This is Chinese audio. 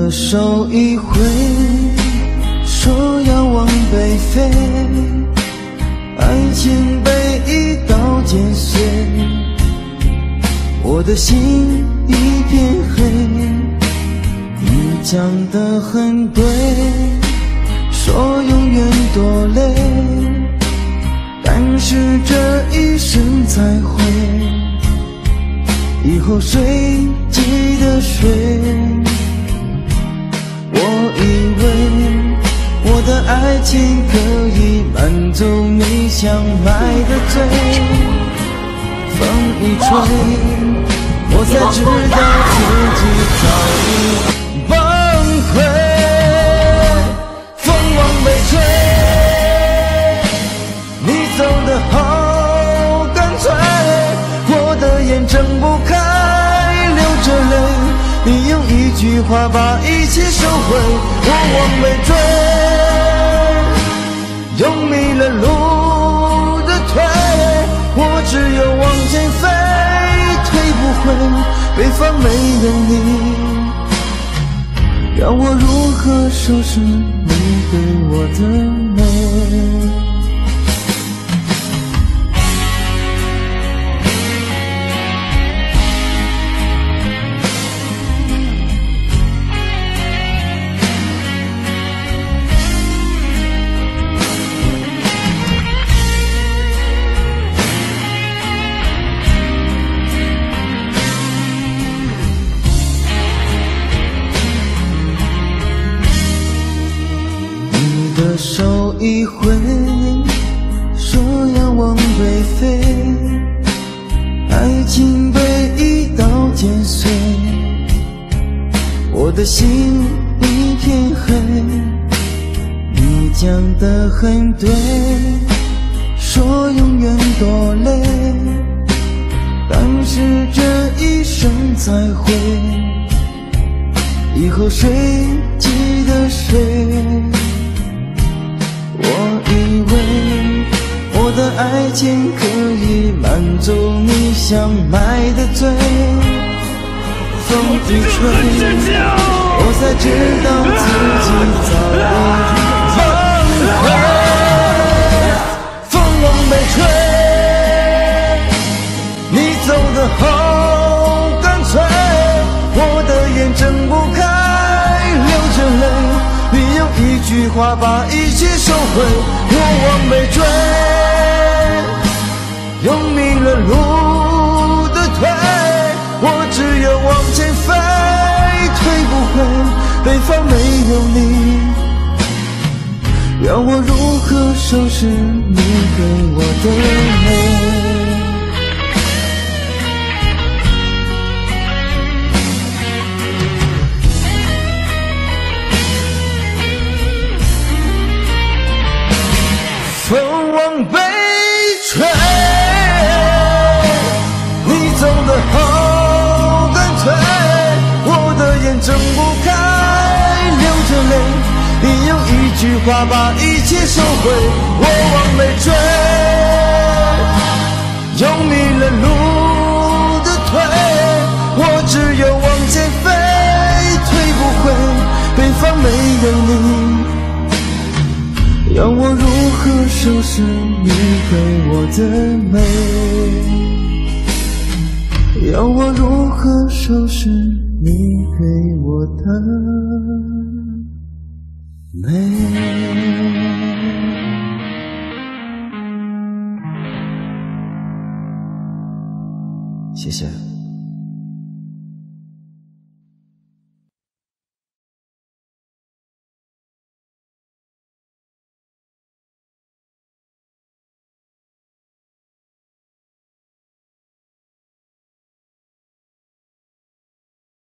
的手一挥，说要往北飞，爱情被一刀剪碎，我的心一片黑。你讲得很对，说永远多累，但是这一生才会，以后谁记得谁？我以为我的爱情可以满足你想买的醉，风一吹，我才知道自己早已崩溃。风往北吹，你走得好干脆，我的眼睁不开，流着泪。你用一句话把一切收回，我往北追，用迷了路的腿，我只有往前飞，退不回，北方没有你，要我如何收拾你给我的美？的手一挥，说要往北飞，爱情被一刀剪碎，我的心一片黑。你讲得很对，说永远多累，但是这一生才会，以后谁记得谁？我以为我的爱情可以满足你想买的醉，风一吹，我才知道自己早已崩溃。风往北吹，你走得好干脆，我的眼睁不开，流着泪。你用一句话把一切收回，我往北追，用迷了路的腿，我只有往前飞，退不回，北方没有你，要我如何收拾你给我的美？风往北吹，你走得好干脆，我的眼睁不开，流着泪。你用一句话把一切收回，我往北追，用迷了路的腿，我只有往前飞，退不回，北方没有你。要我如何收拾你给我的美？要我如何收拾你给我的美？谢谢。